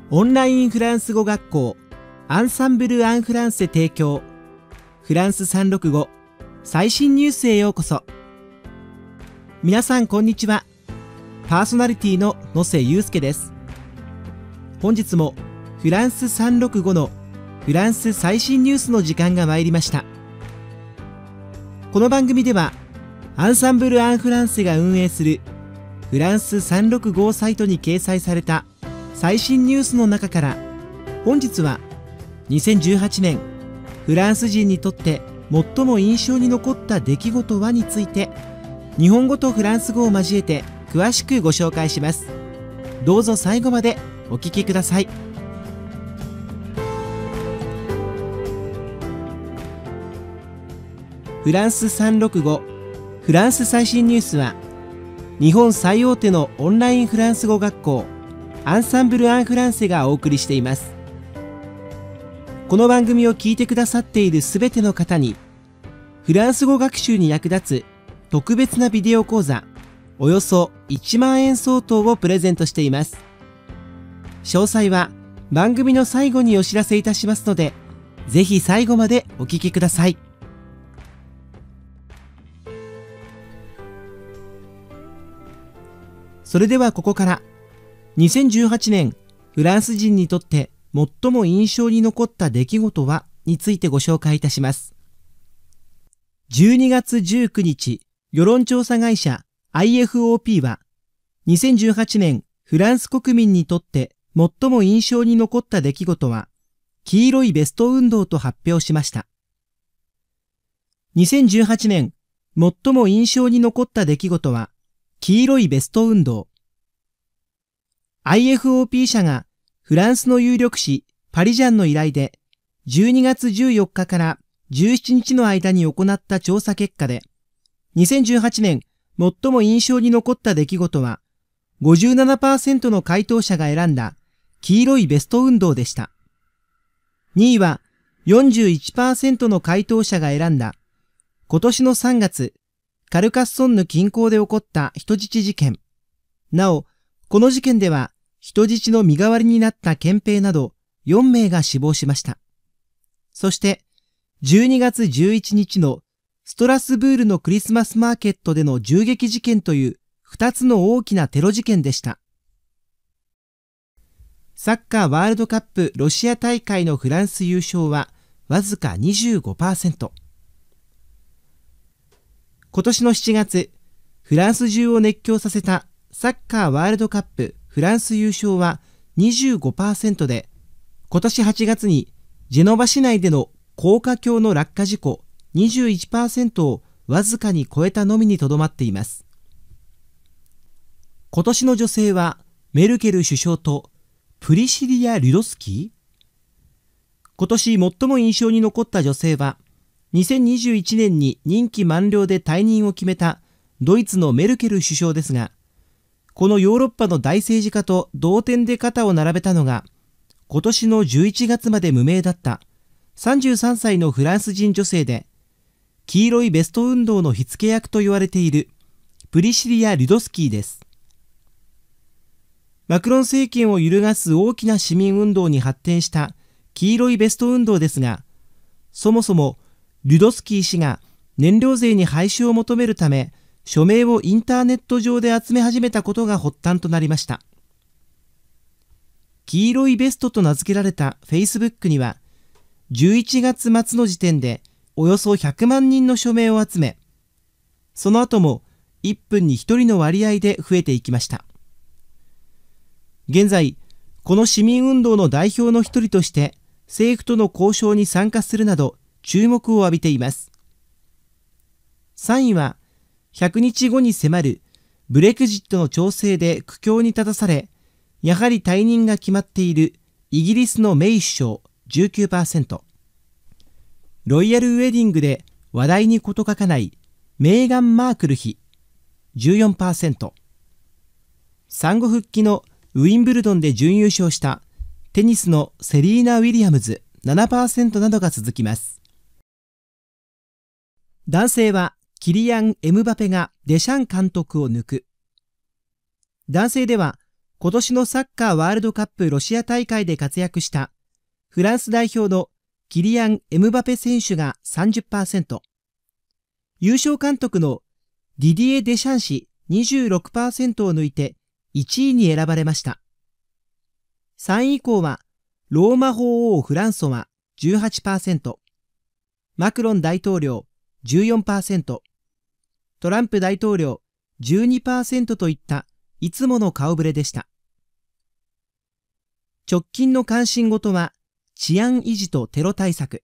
オンラインフランス語学校アンサンブル・アン・フランセ提供フランス365最新ニュースへようこそ。皆さんこんにちは。パーソナリティの野瀬祐介です。本日もフランス365のフランス最新ニュースの時間が参りました。この番組ではアンサンブル・アン・フランセが運営するフランス365サイトに掲載された最新ニュースの中から、本日は2018年フランス人にとって最も印象に残った出来事はについて、日本語とフランス語を交えて詳しくご紹介します。どうぞ最後までお聞きください。フランス365フランス最新ニュースは、日本最大手のオンラインフランス語学校アンサンブル・アン・フランセがお送りしています。この番組を聞いてくださっているすべての方に、フランス語学習に役立つ特別なビデオ講座およそ1万円相当をプレゼントしています。詳細は番組の最後にお知らせいたしますので、ぜひ最後までお聞きください。それではここから2018年フランス人にとって最も印象に残った出来事はについてご紹介いたします。12月19日、世論調査会社 IFOP は2018年フランス国民にとって最も印象に残った出来事は黄色いベスト運動と発表しました。2018年最も印象に残った出来事は黄色いベスト運動。IFOP 社がフランスの有力紙パリジャンの依頼で12月14日から17日の間に行った調査結果で、2018年最も印象に残った出来事は 57% の回答者が選んだ黄色いベスト運動でした。2位は 41% の回答者が選んだ今年の3月カルカッソンヌ近郊で起こった人質事件。なお、この事件では人質の身代わりになった憲兵など4名が死亡しました。そして12月11日のストラスブールのクリスマスマーケットでの銃撃事件という2つの大きなテロ事件でした。サッカーワールドカップロシア大会のフランス優勝はわずか 25%。今年の7月、フランス中を熱狂させたサッカーワールドカップフランス優勝は 25% で、今年8月にジェノバ市内での高架橋の落下事故 21% をわずかに超えたのみにとどまっています。今年の女性はメルケル首相とプリシリア・リュドスキー。今年最も印象に残った女性は2021年に任期満了で退任を決めたドイツのメルケル首相ですが、このヨーロッパの大政治家と同点で肩を並べたのが、今年の11月まで無名だった33歳のフランス人女性で、黄色いベスト運動の火付け役と言われているプリシリア・リュドスキーです。マクロン政権を揺るがす大きな市民運動に発展した黄色いベスト運動ですが、そもそもリュドスキー氏が燃料税に廃止を求めるため、署名をインターネット上で集め始めたことが発端となりました。黄色いベストと名付けられた Facebook には、11月末の時点でおよそ100万人の署名を集め、その後も1分に1人の割合で増えていきました。現在、この市民運動の代表の一人として政府との交渉に参加するなど注目を浴びています。3位は、100日後に迫るブレクジットの調整で苦境に立たされ、やはり退任が決まっているイギリスのメイ首相 19%、ロイヤルウェディングで話題に事欠かないメーガン・マークル妃 14%、産後復帰のウィンブルドンで準優勝したテニスのセリーナ・ウィリアムズ 7% などが続きます。男性はキリアン・エムバペがデシャン監督を抜く。男性では今年のサッカーワールドカップロシア大会で活躍したフランス代表のキリアン・エムバペ選手が 30%、優勝監督のディディエ・デシャン氏 26% を抜いて1位に選ばれました。3位以降はローマ法王フランソワ 18%、マクロン大統領 14%、トランプ大統領 12% といったいつもの顔ぶれでした。直近の関心事は治安維持とテロ対策。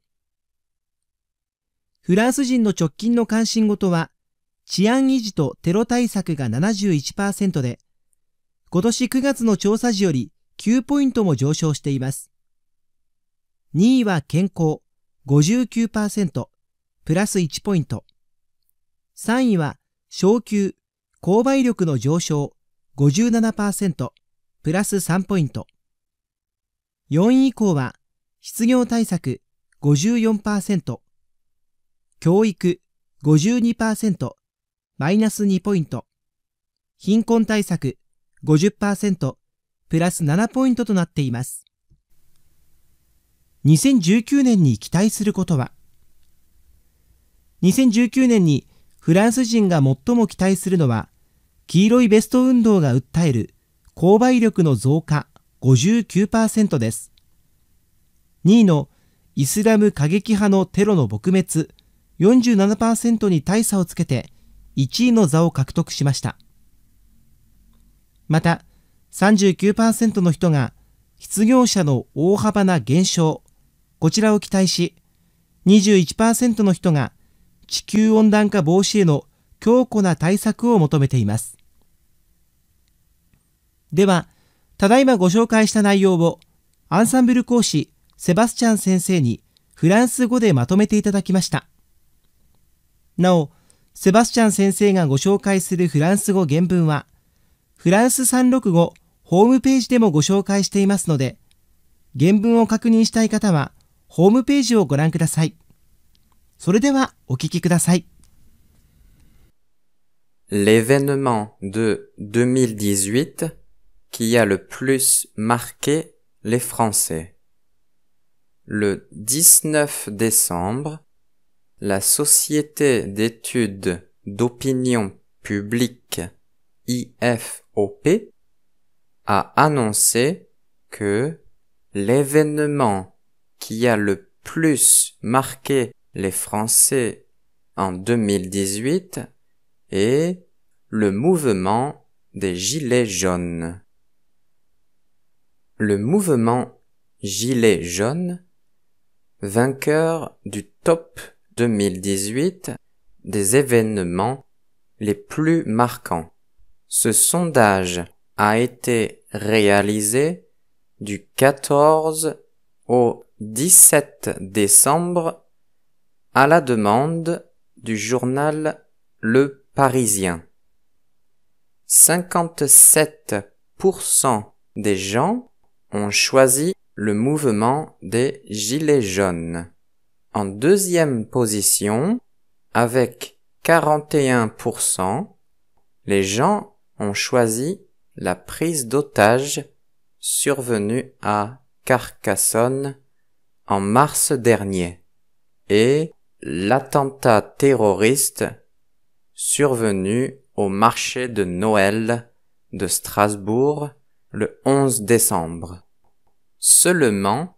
フランス人の直近の関心事は治安維持とテロ対策が 71% で、今年9月の調査時より9ポイントも上昇しています。2位は健康 59%、プラス1ポイント。3位は昇給、購買力の上昇 57%、プラス3ポイント。4位以降は失業対策 54%、教育 52%、マイナス2ポイント。貧困対策 50%、プラス7ポイントとなっています。2019年に期待することは。2019年にフランス人が最も期待するのは、黄色いベスト運動が訴える購買力の増加 59% です。2位のイスラム過激派のテロの撲滅 47% に大差をつけて1位の座を獲得しました。また 39% の人が失業者の大幅な減少、こちらを期待し、21% の人が地球温暖化防止への強固な対策を求めています。では、ただいまご紹介した内容をアンサンブル講師セバスチャン先生にフランス語でまとめていただきました。なお、セバスチャン先生がご紹介するフランス語原文は、フランス365ホームページでもご紹介していますので、原文を確認したい方は、ホームページをご覧ください。それではお聞きください。 L'événement de 2018 qui a le plus marqué les Français. Le 19 décembre, la Société d'études d'opinion publique IFOP a annoncé que l'événement qui a le plus marqué les Français en 2018 est le mouvement des Gilets jaunes. Le mouvement Gilets jaunes, vainqueur du top 2018 des événements les plus marquants. Ce sondage a été réalisé du 14 au 17 décembre à la demande du journal Le Parisien. 57% des gens ont choisi le mouvement des Gilets jaunes. En deuxième position, avec 41%, les gens ont choisi la prise d'otages survenue à Carcassonne en mars dernier et l'attentat terroriste survenu au marché de Noël de Strasbourg le 11 décembre. Seulement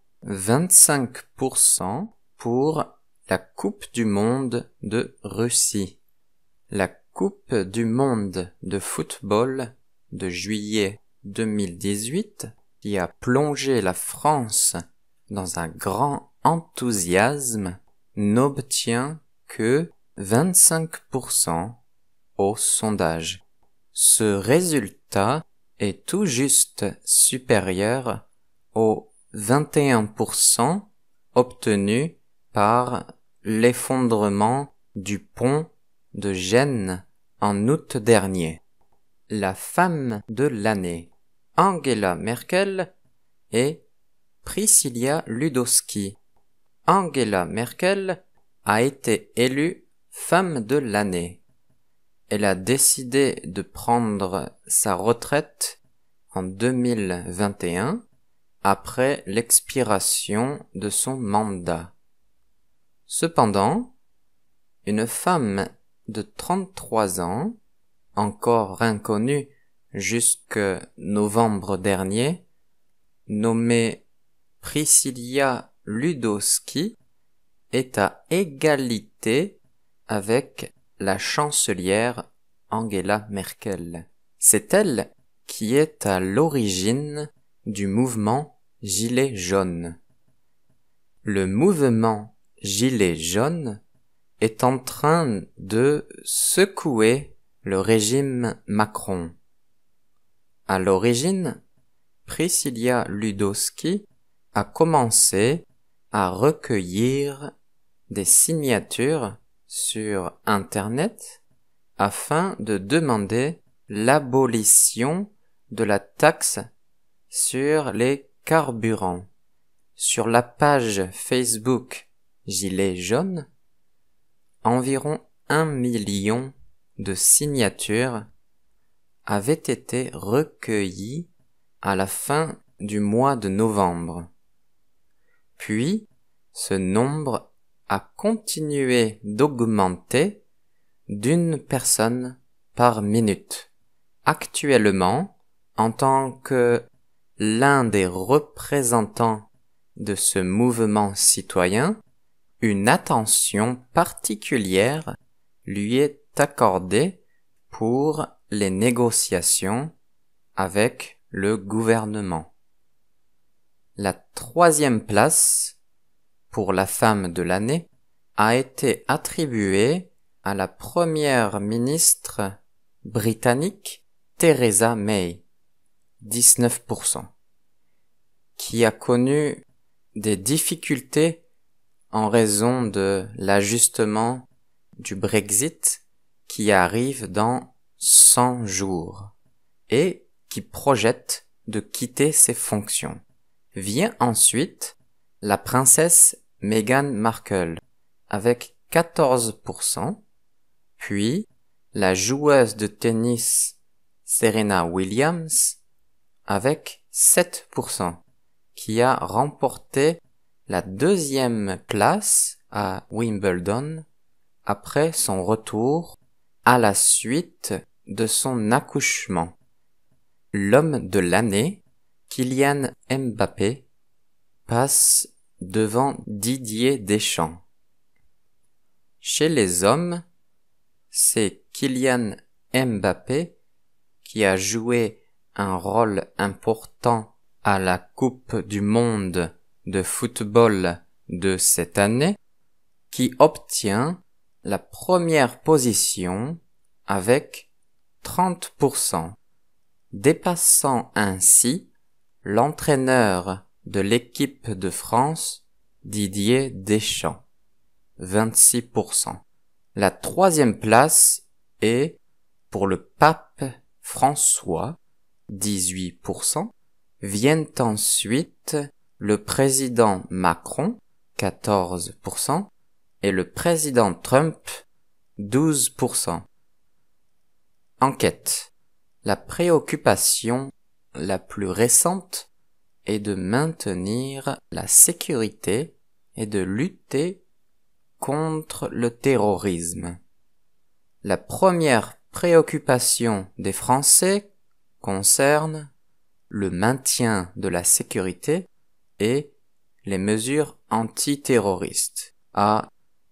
25% pour la Coupe du monde de Russie. La Coupe du monde de football de juillet 2018, qui a plongé la France dans un grand enthousiasme, n'obtient que 25% au sondage. Ce résultat est tout juste supérieur aux 21% obtenus par l'effondrement du pont de Gênes en août dernier. La femme de l'année, Angela Merkel et Priscilla Ludowski. Angela Merkel a été élue femme de l'année. Elle a décidé de prendre sa retraite en 2021 après l'expiration de son mandat. Cependant, une femme de 33 ans, encore inconnue jusque novembre dernier, nommée Priscilla Ludowski, est à égalité avec la chancelière Angela Merkel. C'est elle qui est à l'origine du mouvement Gilets jaunes. Le mouvement Gilets jaunes est en train de secouer le régime Macron. À l'origine, Priscilla Ludowski a commencé à recueillir des signatures sur Internet afin de demander l'abolition de la taxe sur les carburants. Sur la page Facebook Gilets jaunes, environ 1 million de signatures avaient été recueillies à la fin du mois de novembre. Puis, ce nombre a continué d'augmenter d'une personne par minute. Actuellement, en tant que l'un des représentants de ce mouvement citoyen, une attention particulière lui est accordée pour les négociations avec le gouvernement. La 3e place pour la femme de l'année a été attribuée à la première ministre britannique Theresa May, 19%, qui a connu des difficultés en raison de l'ajustement du Brexit qui arrive dans 100 jours et qui projette de quitter ses fonctions. Vient ensuite la princesse Meghan Markle avec 14%, puis la joueuse de tennis Serena Williams avec 7%, qui a remporté la 2e place à Wimbledon après son retour à la suite de son accouchement. L'homme de l'année, Kylian Mbappé, passe devant Didier Deschamps. Chez les hommes, c'est Kylian Mbappé qui a joué un rôle important à la Coupe du monde de football de cette année, qui obtient la première position avec 30%, dépassant ainsi l'entraîneur de l'équipe de France, Didier Deschamps, 26%. La 3e place est pour le pape François, 18%. Viennent ensuite le président Macron, 14%, et le président Trump, 12%. Enquête. La préoccupation la plus récente est de maintenir la sécurité et de lutter contre le terrorisme. La première préoccupation des Français concerne le maintien de la sécurité et les mesures antiterroristes à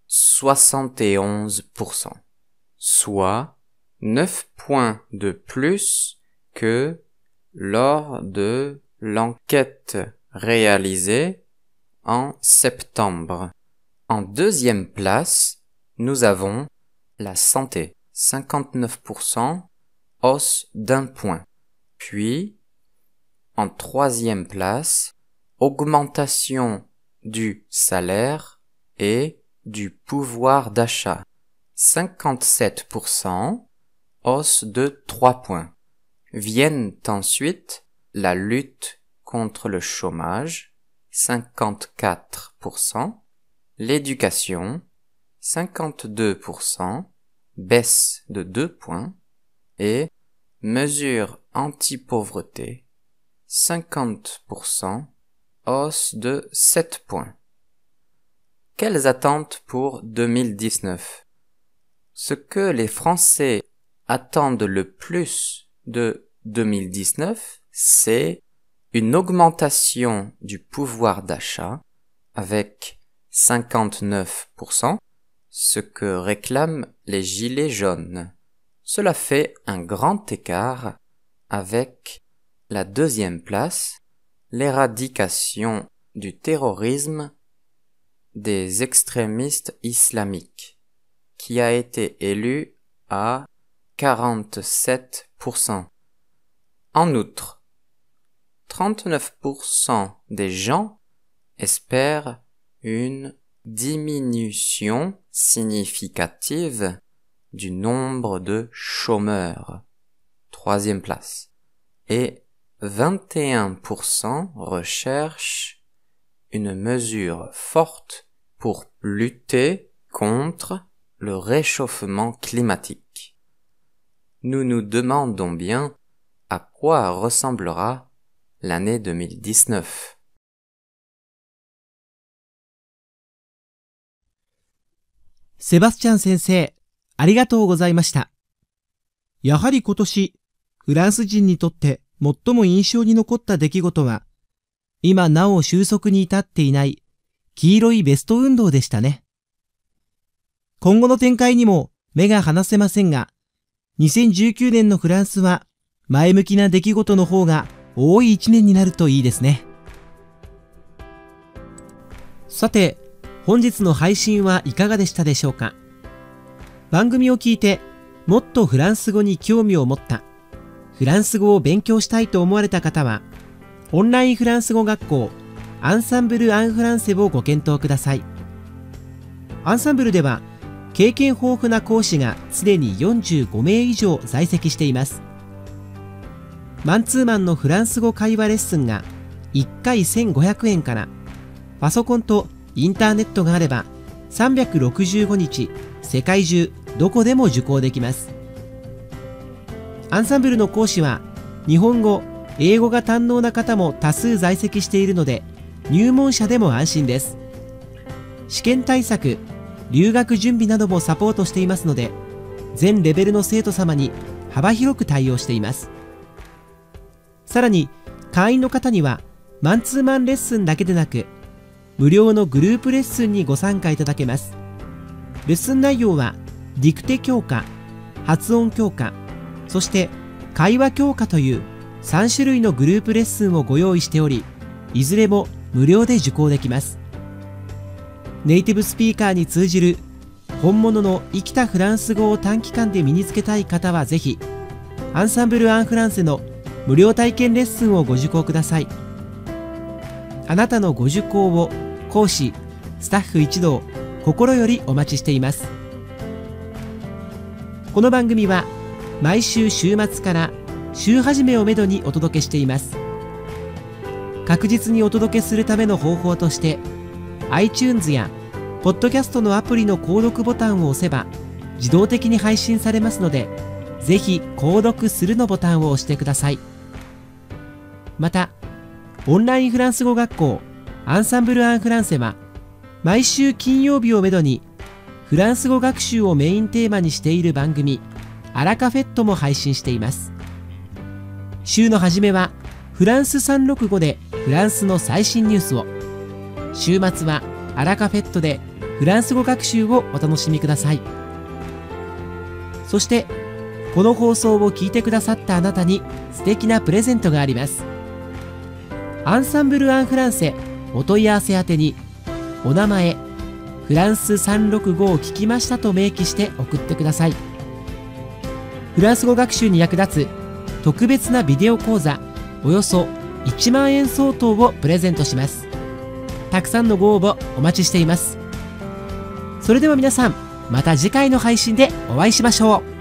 71%, soit 9 points de plus que lors de l'enquête réalisée en septembre. En 2e place, nous avons la santé, 59%, hausse d'1 point. Puis, en 3e place, augmentation du salaire et du pouvoir d'achat, 57%, hausse de 3 points. Viennent ensuite la lutte contre le chômage, 54%, l'éducation, 52%, baisse de 2 points, et mesures anti-pauvreté, 50%, hausse de 7 points. Quelles attentes pour 2019? Ce que les Français attendent le plus de 2019, c'est une augmentation du pouvoir d'achat avec 59%, ce que réclament les gilets jaunes. Cela fait un grand écart avec la deuxième place, l'éradication du terrorisme des extrémistes islamiques, qui a été élu à 47%. En outre, 39% des gens espèrent une diminution significative du nombre de chômeurs, troisième place, et 21% recherchent une mesure forte pour lutter contre le réchauffement climatique. Nous nous demandons bien à quoi ressemblera l'année 2019. セバスチャン先生、ありがとうございました。やはり今年、フランス人にとって最も印象に残った出来事は、今なお収束に至っていない黄色いベスト運動でしたね。今後の展開にも目が離せませんが、2019年のフランスは前向きな出来事の方が多い1年になるといいですね。さて、本日の配信はいかがでしたでしょうか。番組を聞いてもっとフランス語に興味を持った、フランス語を勉強したいと思われた方は、オンラインフランス語学校アンサンブル・アン・フランセをご検討ください。アンサンブルでは経験豊富な講師がすでに45名以上在籍しています。マンツーマンのフランス語会話レッスンが1回1500円から、パソコンとインターネットがあれば365日世界中どこでも受講できます。アンサンブルの講師は日本語、英語が堪能な方も多数在籍しているので、入門者でも安心です。試験対策、留学準備などもサポートしていますので、全レベルの生徒様に幅広く対応しています。さらに会員の方にはマンツーマンレッスンだけでなく、無料のグループレッスンにご参加いただけます。レッスン内容はディクテ強化、発音強化、そして会話強化という3種類のグループレッスンをご用意しており、いずれも無料で受講できます。ネイティブスピーカーに通じる本物の生きたフランス語を短期間で身につけたい方はぜひ、アンサンブル・アン・フランセの無料体験レッスンをご受講ください。あなたのご受講を講師、スタッフ一同心よりお待ちしています。この番組は毎週週末から週始めをめどにお届けしています。確実にお届けするための方法として、iTunes やポッドキャストのアプリの購読ボタンを押せば自動的に配信されますので、ぜひ購読するのボタンを押してください。また、オンラインフランス語学校アンサンブル・アン・フランセは毎週金曜日をめどにフランス語学習をメインテーマにしている番組アラカフェットも配信しています。週の初めはフランス365でフランスの最新ニュースを、週末はアラカフェットでフランス語学習をお楽しみください。そしてこの放送を聞いてくださったあなたに素敵なプレゼントがあります。アンサンブル・アン・フランセお問い合わせ宛てに、お名前、フランス365を聞きましたと明記して送ってください。フランス語学習に役立つ特別なビデオ講座およそ1万円相当をプレゼントします。たくさんのご応募お待ちしています。それでは皆さん、また次回の配信でお会いしましょう。